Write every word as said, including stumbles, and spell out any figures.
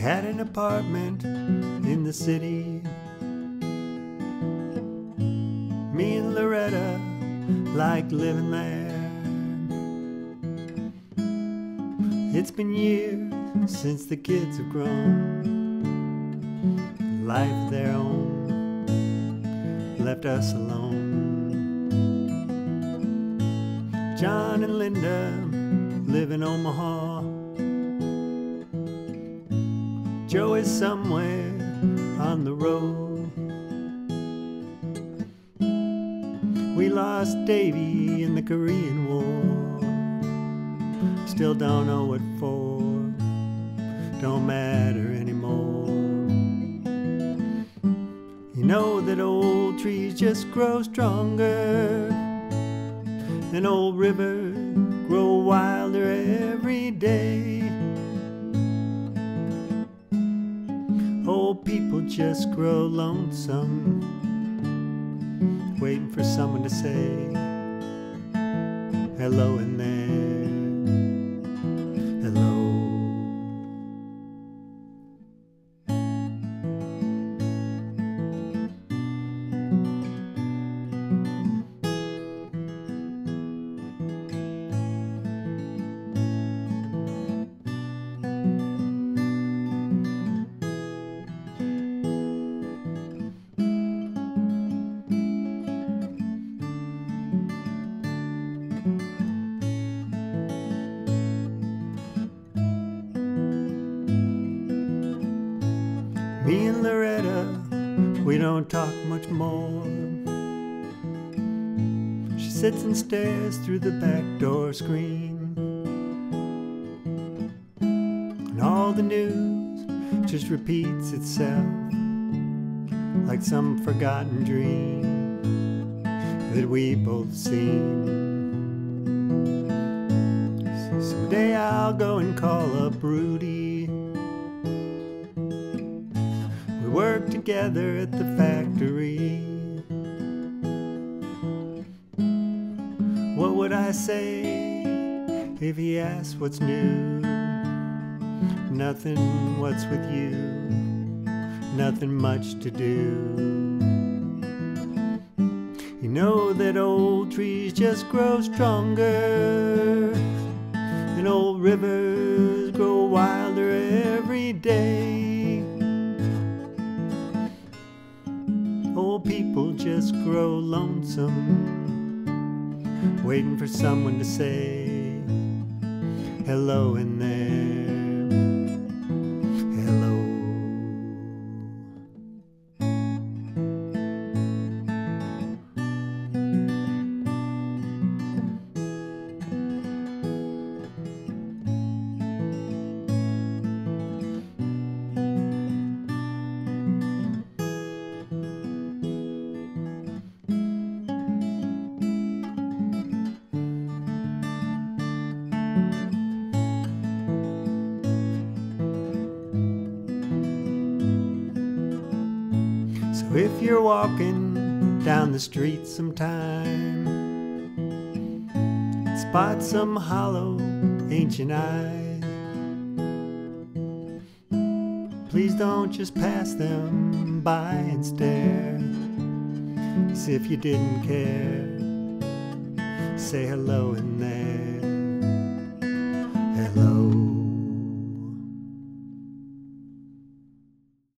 had an apartment in the city. Me and Loretta liked living there. It's been years since the kids have grown, life of their own, left us alone. John and Linda live in Omaha. Joe is somewhere on the road. We lost Davy in the Korean War. Still don't know what for. Don't matter anymore. You know that old trees just grow stronger, and old rivers grow wilder every day. Old people just grow lonesome, waiting for someone to say hello in there. Hello. Me and Loretta, we don't talk much more. She sits and stares through the back door screen, and all the news just repeats itself like some forgotten dream that we both seen. Someday I'll go and call up Rudy. Work together at the factory. What would I say if he asked what's new? Nothing, what's with you? Nothing much to do. You know that old trees just grow stronger, and old rivers grow wilder every day. Old people just grow lonesome, waiting for someone to say hello in there. Hello. So if you're walking down the street sometime, spot some hollow ancient eyes, please don't just pass them by and stare, as if you didn't care. Say hello in there.